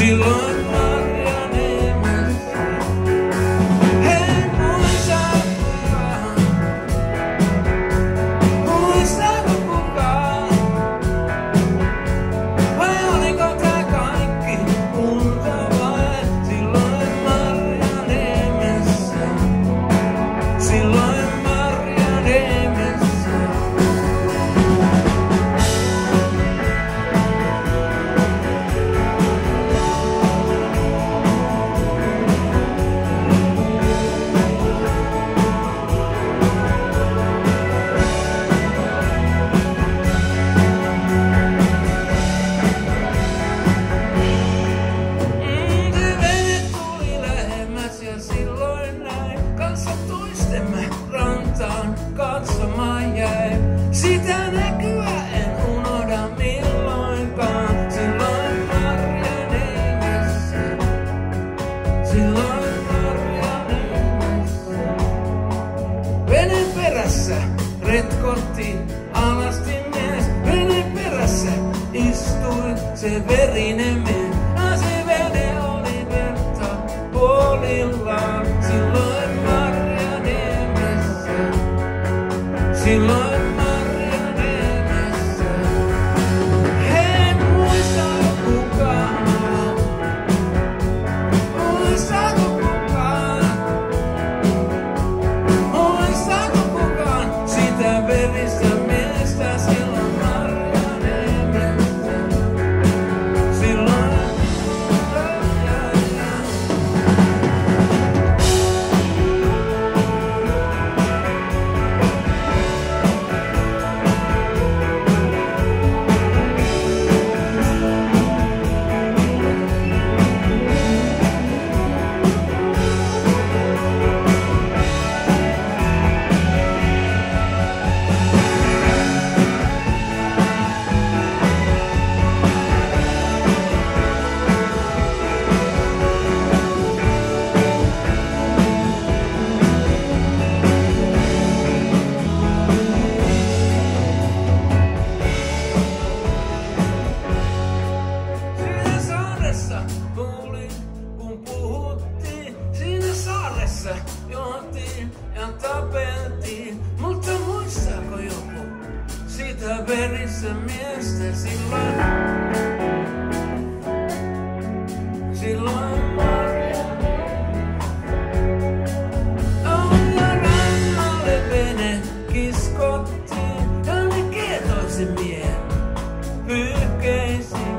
silloin Marjaniemessä. Hei, muistaako kukaan? Vai oliko tää kaikki unta vai? Silloin Marjaniemessä. Silloin Marjaniemessä. Katsomaan jäi. Sitä näkyä en unohda milloinkaan. Silloin Marjaniemessä. Silloin Marjaniemessä. Veneen perässä retkotti alasti mies. Veneen perässä istui se verinen mies. Se vene oli verta puolillaan. Silloin Marjaniemessä. Silloin Marjaniemessä. Hei, muistaako kukaan? Muistaako kukaan? Muistaako kukaan sitä veristä miestä silloin Marjaniemessä? Silloin kuulin, kun puhuttiin, siinä saaressa juotiin ja tapeltiin. Mutta muistaako joku sitä verissä miestä silloin? Silloin ja rannalle vene kiskottiin ja ne kietoisi miehen pyyhkeisiin.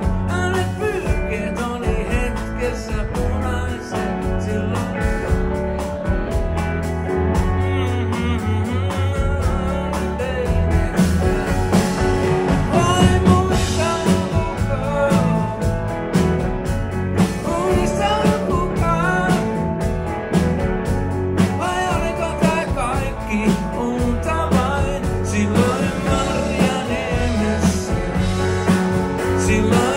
Silloin